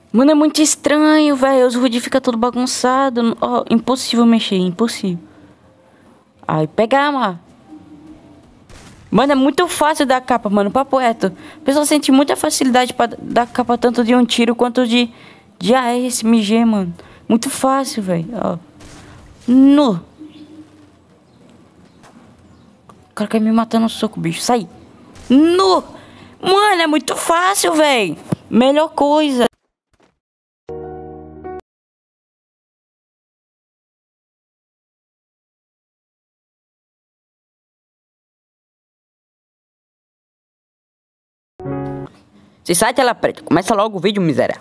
Mano, é muito estranho, velho. Os HUD fica tudo bagunçado. Ó, impossível mexer, impossível. Aí, pegar, mano. Mano, é muito fácil dar capa, mano. Papo reto. A pessoa sente muita facilidade pra dar capa tanto de um tiro quanto de AR, SMG, mano. Muito fácil, velho. Ó. No. O cara quer me matar no soco, bicho. Sai. No. Mano, é muito fácil, velho. Melhor coisa. Se sai, tela preta. Começa logo o vídeo, miséria.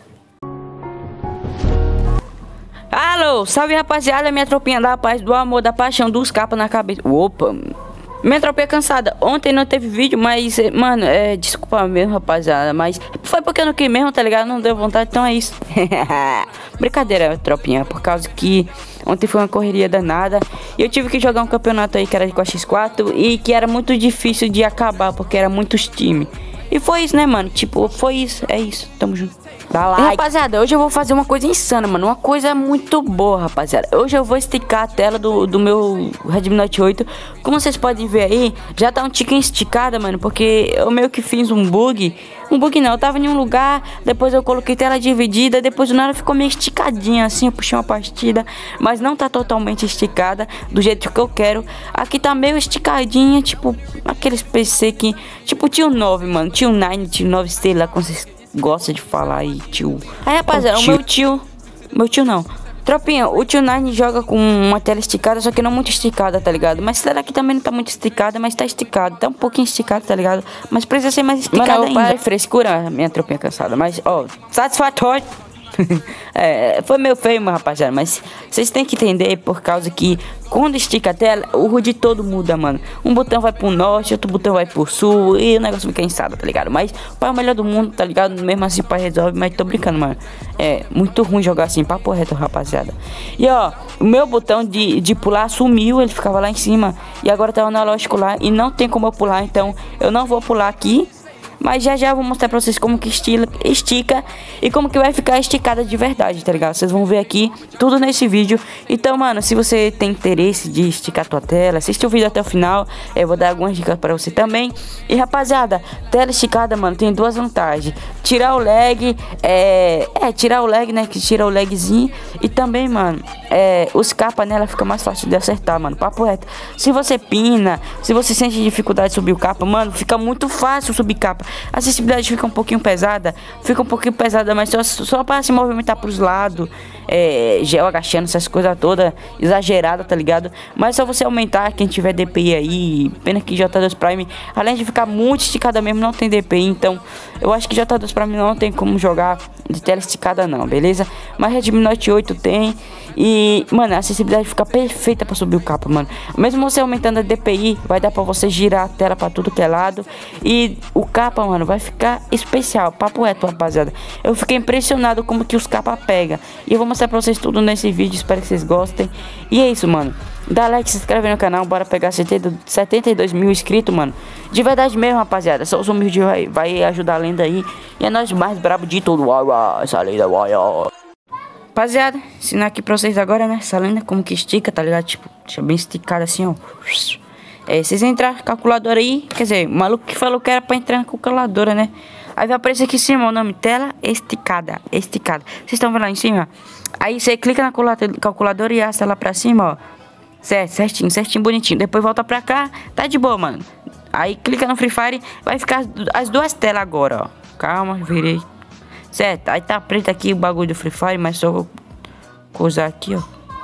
Alô, salve rapaziada, minha tropinha da paz, do amor, da paixão, dos capas na cabeça. Opa, minha tropinha cansada. Ontem não teve vídeo, mas, mano, desculpa mesmo, rapaziada. Mas foi porque eu não quis mesmo, tá ligado? Não deu vontade, então é isso. Brincadeira, tropinha, por causa que ontem foi uma correria danada. E eu tive que jogar um campeonato aí que era com a X4 e que era muito difícil de acabar, porque era muitos times. E foi isso, né, mano? Tipo, foi isso, é isso, tamo junto. Dá like. E, rapaziada, hoje eu vou fazer uma coisa insana, mano. Uma coisa muito boa, rapaziada. Hoje eu vou esticar a tela do meu Redmi Note 8. Como vocês podem ver aí, já tá um tiquinho esticada, mano. Porque eu meio que fiz um bug. Um bug não, eu tava em um lugar, depois eu coloquei tela dividida, depois do nada ficou meio esticadinha assim, eu puxei uma partida, mas não tá totalmente esticada do jeito que eu quero. Aqui tá meio esticadinha, tipo aqueles PC que, tipo tio 9, mano, tio 9, tio 9, sei lá como vocês gostam de falar aí, tio. Aí, rapaziada, o meu tio não. Tropinha, o tio Nine joga com uma tela esticada, só que não muito esticada, tá ligado? Mas essa daqui também não tá muito esticada, mas tá esticada. Tá um pouquinho esticada, tá ligado? Mas precisa ser mais esticada ainda. Mano, frescura, minha tropinha cansada. Mas, ó, satisfatório. Foi meio feio, meu rapaziada, mas vocês têm que entender por causa que quando estica a tela, o HUD todo muda, mano. Um botão vai pro norte, outro botão vai pro sul e o negócio fica insado, tá ligado? Mas o pai é o melhor do mundo, tá ligado? Mesmo assim o pai resolve, mas tô brincando, mano. É muito ruim jogar assim, papo reto, rapaziada. E ó, o meu botão de pular sumiu, ele ficava lá em cima e agora tá o analógico lá e não tem como eu pular, então eu não vou pular aqui. Mas já eu vou mostrar pra vocês como que estica e como que vai ficar esticada de verdade, tá ligado? Vocês vão ver aqui tudo nesse vídeo. Então, mano, se você tem interesse de esticar a tua tela, assiste o vídeo até o final. Eu vou dar algumas dicas pra você também. E, rapaziada, tela esticada, mano, tem duas vantagens. Tirar o lag, tirar o lag, né, que tira o lagzinho. E também, mano, os capas nela fica mais fácil de acertar, mano, papo reto. Se você pina, se você sente dificuldade de subir o capa, mano, fica muito fácil subir capa. A acessibilidade fica um pouquinho pesada, mas só para se movimentar pros lados, gel agachando, essas coisas todas, exagerada, tá ligado? Mas só você aumentar, quem tiver DPI aí, pena que J2 Prime, além de ficar muito esticada mesmo, não tem DPI, então eu acho que J2 Prime não tem como jogar de tela esticada não, beleza? Mas Redmi Note 8 tem, e, mano, a acessibilidade fica perfeita pra subir o capa, mano. Mesmo você aumentando a DPI, vai dar pra você girar a tela pra tudo que é lado, e o capa, mano, vai ficar especial, papo reto, rapaziada. Eu fiquei impressionado como que os capa pega. E eu vou mostrar pra vocês tudo nesse vídeo, espero que vocês gostem. E é isso, mano. Dá like, se inscreve no canal, bora pegar 72 mil inscritos, mano. De verdade mesmo, rapaziada. Só os humildes vai ajudar a lenda aí. E é nós mais brabo de tudo. Essa lenda, rapaziada, ensinar aqui pra vocês agora, né? Essa lenda, como que estica, tá ligado? Tipo, deixa bem esticada assim, ó. Vocês entrar na calculadora aí, quer dizer, o maluco que falou que era pra entrar na calculadora, né? Aí vai aparecer aqui em cima o nome, tela esticada, esticada. Vocês estão vendo lá em cima? Aí você clica na calculadora e arrasta lá pra cima, ó. Certo, certinho, bonitinho. Depois volta pra cá, tá de boa, mano. Aí clica no Free Fire, vai ficar as duas telas agora, ó. Calma, virei. Certo, aí tá preto aqui o bagulho do Free Fire, mas só vou coisar aqui, ó.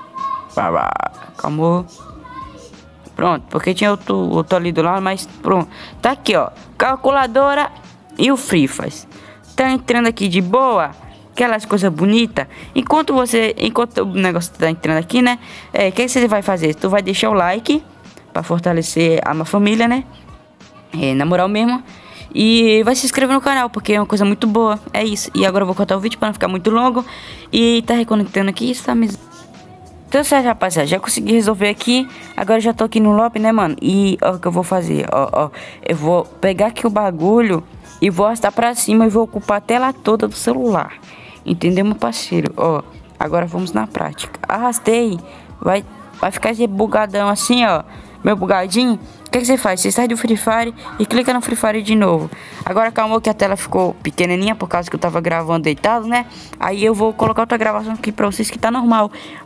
Calma. Pronto, porque tinha outro ali do lado, mas pronto. Tá aqui, ó, calculadora e o Free Fire. Tá entrando aqui de boa, aquelas coisas bonitas. Enquanto o negócio tá entrando aqui, né? O que você vai fazer? Tu vai deixar o like pra fortalecer a minha família, né? Na moral mesmo. E vai se inscrever no canal, porque é uma coisa muito boa. É isso. E agora eu vou cortar o vídeo pra não ficar muito longo. E tá reconectando aqui, isso tá mesmo. Então certo, rapaziada, já consegui resolver aqui. Agora já tô aqui no lobby, né, mano? E ó, o que eu vou fazer, ó. Eu vou pegar aqui o bagulho e vou arrastar pra cima e vou ocupar a tela toda do celular. Entendeu, meu parceiro? Ó, agora vamos na prática. Arrastei, vai ficar esse bugadão assim, ó. Meu bugadinho. O que você faz? Você sai do Free Fire e clica no Free Fire de novo. Agora calma que a tela ficou pequenininha por causa que eu tava gravando deitado, né? Aí eu vou colocar outra gravação aqui pra vocês que tá normal.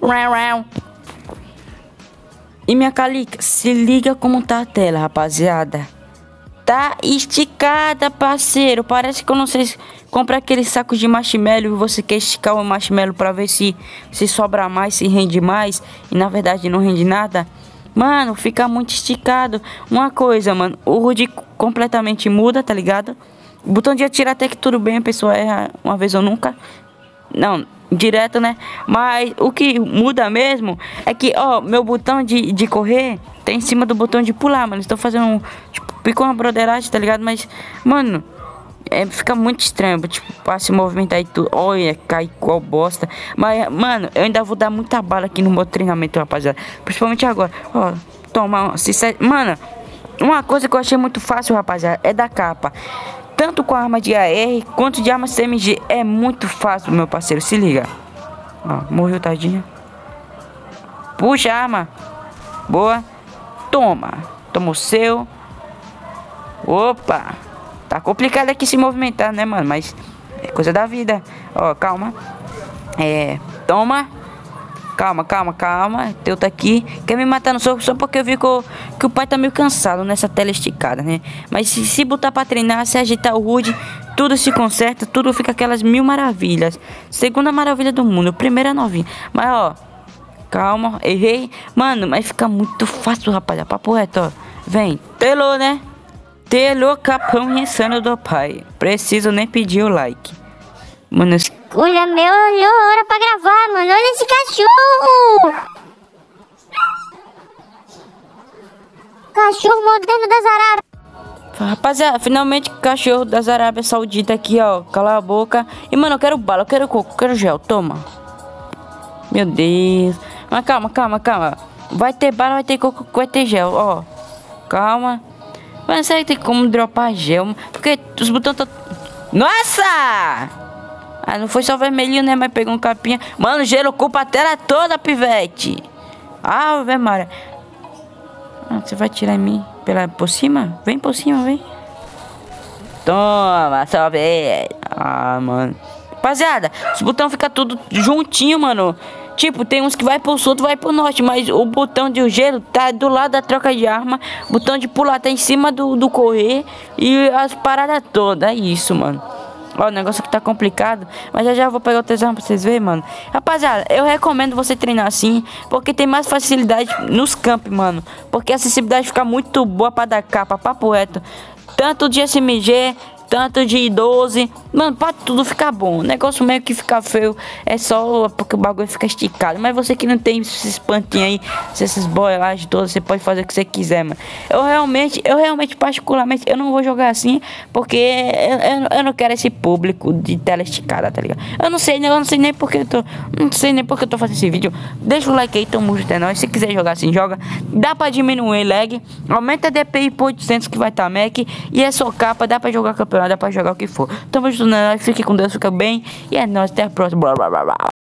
E minha calica, se liga como tá a tela, rapaziada. Tá esticada, parceiro. Parece que eu não sei. Compra aquele saco de marshmallow e você quer esticar o marshmallow pra ver se sobra mais, se rende mais. E na verdade não rende nada. Mano, fica muito esticado. Uma coisa, mano, o HUD completamente muda, tá ligado? O botão de atirar até que tudo bem, a pessoa erra uma vez ou nunca. Não, direto, né? Mas o que muda mesmo é que, ó, meu botão de correr tá em cima do botão de pular, mano. Estou fazendo tipo, picou uma broderagem, tá ligado? Mas, mano, fica muito estranho, tipo, pra se movimentar e tudo. Olha, cai igual bosta. Mas, mano, eu ainda vou dar muita bala aqui no meu treinamento, rapaziada. Principalmente agora. Ó, toma, mano, uma coisa que eu achei muito fácil, rapaziada, é da capa. Tanto com a arma de AR quanto de arma CMG. É muito fácil, meu parceiro, se liga. Ó, morreu, tadinha. Puxa a arma. Boa. Toma. Toma o seu. Opa. Tá complicado aqui se movimentar, né, mano? Mas é coisa da vida. Ó, calma. Toma. Calma. Teu tá aqui. Quer me matar no soco só porque eu vi que o pai tá meio cansado nessa tela esticada, né? Mas se botar pra treinar, se agitar o HUD, tudo se conserta, tudo fica aquelas 1000 maravilhas. Segunda maravilha do mundo, primeira novinha. Mas, ó, calma, errei. Mano, mas fica muito fácil, rapaziada. Papo reto, ó. Vem, telou, né? Telou, capão insano do pai. Preciso nem pedir o like. Mano, olha, meu, hora pra gravar, mano. Olha esse cachorro! Cachorro moderno das Arábias. Rapaziada, finalmente cachorro das Arábias Saudita aqui, ó. Cala a boca. E, mano, eu quero bala, eu quero coco, eu quero gel. Toma. Meu Deus. Mas calma. Vai ter bala, vai ter coco, vai ter gel, ó. Calma. Mas será que tem como dropar gel? Porque os botões estão... Nossa! Ah, não foi só vermelhinho, né? Mas pegou um capinha. Mano, gelo ocupa a tela toda, pivete. Ah, velho, Mara. Ah, você vai tirar em mim por cima? Vem por cima, vem. Toma, só vem. Ah, mano. Rapaziada, os botões ficam tudo juntinho, mano. Tipo, tem uns que vai pro sul, outro vai pro norte. Mas o botão de gelo tá do lado da troca de arma. O botão de pular tá em cima do correr. E as paradas todas. É isso, mano. Ó, o negócio aqui tá complicado. Mas já vou pegar o tesão pra vocês verem, mano. Rapaziada, eu recomendo você treinar assim. Porque tem mais facilidade nos campos, mano. Porque a acessibilidade fica muito boa pra dar capa, papo reto. Tanto de SMG, tanto de 12. Mano, pra tudo ficar bom. O negócio meio que fica feio é só porque o bagulho fica esticado. Mas você que não tem esses pantinhos aí, esses boilagens todos, você pode fazer o que você quiser, mano. Eu realmente, particularmente, eu não vou jogar assim. Porque eu não quero esse público de tela esticada, tá ligado? Eu não sei nem porque eu tô. Não sei nem porque eu tô fazendo esse vídeo. Deixa o like aí, tamo junto, é nóis. Se quiser jogar assim, joga. Dá pra diminuir lag. Aumenta a DPI por 800 que vai tá Mac. E é só capa, dá pra jogar campeonato, dá pra jogar o que for. Tamo junto, né? Fique com Deus, fica bem. E é nóis, até a próxima. Blá, blá, blá, blá.